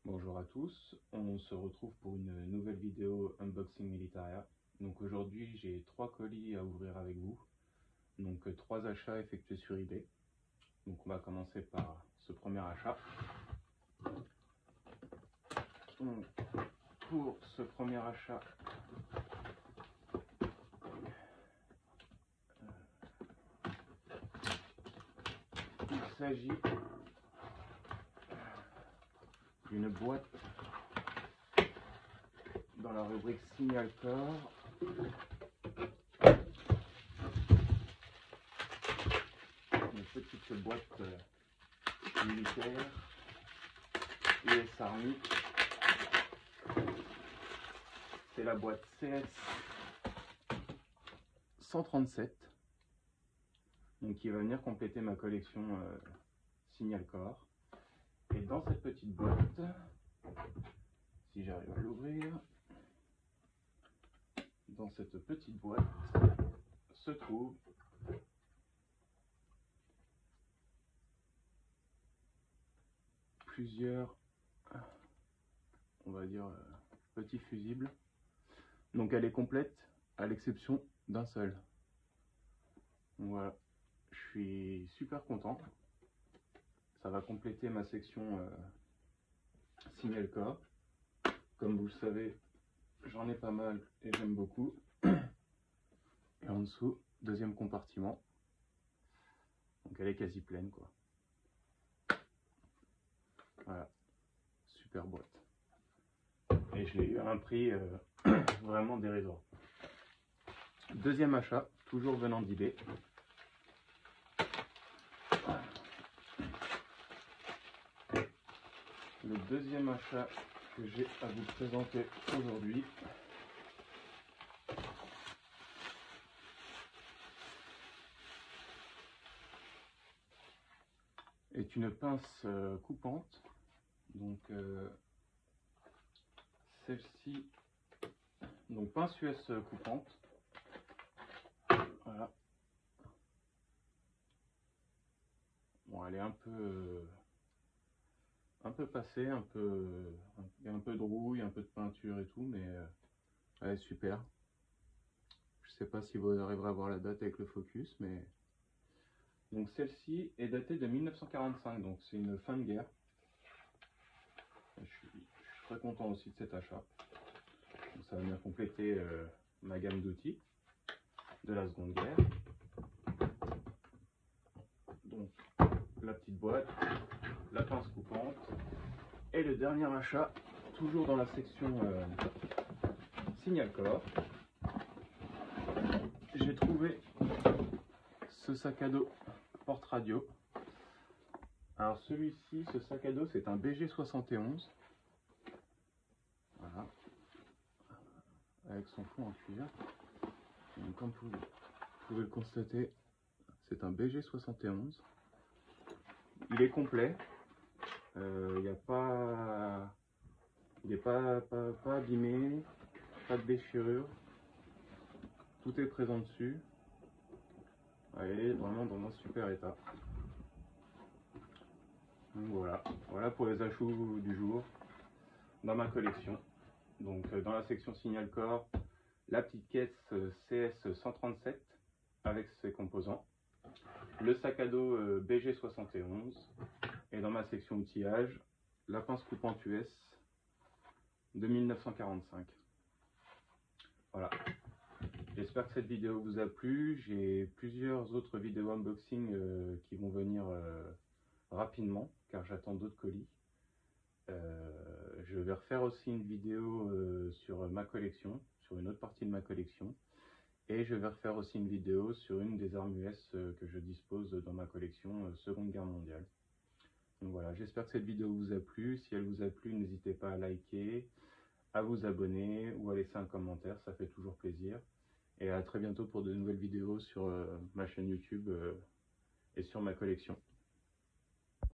Bonjour à tous, on se retrouve pour une nouvelle vidéo Unboxing Militaria. Donc aujourd'hui j'ai 3 colis à ouvrir avec vous, donc 3 achats effectués sur eBay. Donc on va commencer par ce premier achat. Donc, pour ce premier achat, il s'agit d'une boîte dans la rubrique Signal Corps. Une petite boîte militaire US Army. C'est la boîte CS 137, donc qui va venir compléter ma collection Signal Corps. Et dans cette petite boîte, si j'arrive à l'ouvrir, dans cette petite boîte se trouve plusieurs, on va dire, petits fusibles. Donc elle est complète à l'exception d'un seul. Donc voilà, je suis super content. Ça va compléter ma section Signal Corps. Comme vous le savez, j'en ai pas mal et j'aime beaucoup. Et en dessous, deuxième compartiment. Donc elle est quasi pleine quoi. Voilà, super boîte. Et je l'ai eu à un prix vraiment dérisoire. Deuxième achat, toujours venant d'eBay. Le deuxième achat que j'ai à vous présenter aujourd'hui est une pince coupante. Donc celle-ci, donc pince US coupante. Voilà. Bon, elle est un peu passée, il y a un peu de rouille, un peu de peinture et tout, mais elle est super. Je sais pas si vous arriverez à voir la date avec le focus, mais donc celle-ci est datée de 1945, donc c'est une fin de guerre. Je suis très content aussi de cet achat. Donc, ça va venir compléter ma gamme d'outils de la Seconde Guerre. Donc la petite boîte, la pince coupante et le dernier achat, toujours dans la section Signal Corps. J'ai trouvé ce sac à dos porte-radio. Alors celui-ci, ce sac à dos, c'est un BG71. Voilà. Avec son fond en cuir. Donc, comme vous pouvez le constater, c'est un BG71. Il est complet. Il n'est pas abîmé, pas de déchirure. Tout est présent dessus. Il est vraiment dans un super état. Donc voilà pour les achats du jour dans ma collection. Donc dans la section Signal Corps, la petite caisse CS 137 avec ses composants, le sac à dos BG71 et dans ma section outillage, la pince coupante US de 1945. Voilà. J'espère que cette vidéo vous a plu. J'ai plusieurs autres vidéos unboxing qui vont venir rapidement car j'attends d'autres colis. Je vais refaire aussi une vidéo sur ma collection, sur une autre partie de ma collection. Et je vais refaire aussi une vidéo sur une des armes US que je dispose dans ma collection Seconde Guerre mondiale. Donc voilà, j'espère que cette vidéo vous a plu. Si elle vous a plu, n'hésitez pas à liker, à vous abonner ou à laisser un commentaire, ça fait toujours plaisir. Et à très bientôt pour de nouvelles vidéos sur ma chaîne YouTube et sur ma collection.